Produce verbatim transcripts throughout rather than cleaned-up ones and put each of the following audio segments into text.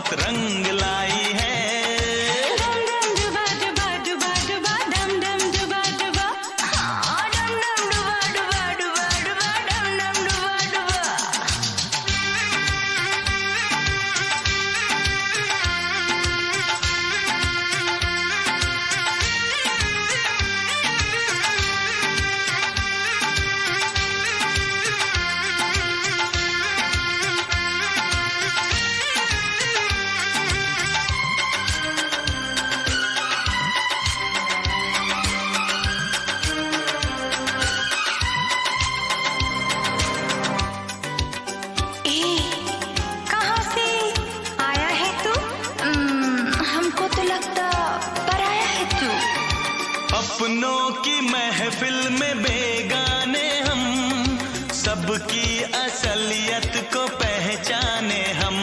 मोहब्बत रंग लाई है। अपनों की महफिल में बेगाने हम, सबकी असलियत को पहचाने हम।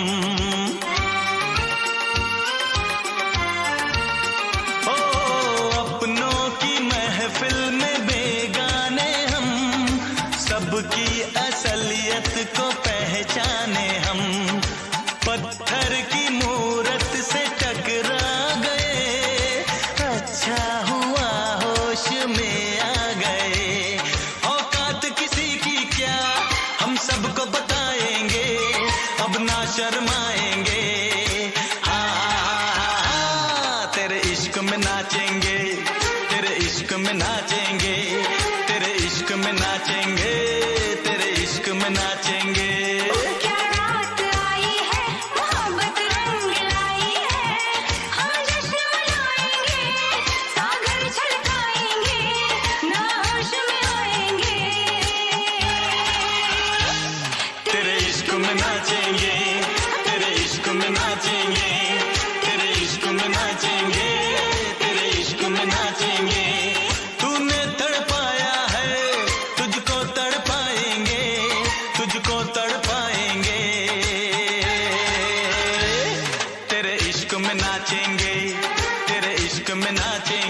ओ अपनों की महफिल में बेगाने हम, सबकी असलियत को पहचाने हम। पत्थर की मूरत से टकरा गए, अच्छा हुआ होश में आ गए। औकात किसी की क्या हम सबको बताएंगे, अब ना शर्माएंगे। हाँ तेरे इश्क में नाचेंगे, तेरे इश्क में नाचेंगे, तेरे इश्क में नाचेंगे, तेरे इश्क में नाचेंगे। तेरे इश्क में नाचेंगे, तेरे इश्क में नाचेंगे, तेरे इश्क में नाचेंगे, तेरे इश्क में नाचेंगे। तूने तड़पाया है, तुझको तड़पाएंगे, तुझको तड़पाएंगे। तेरे इश्क में नाचेंगे, तेरे इश्क में नाचेंगे।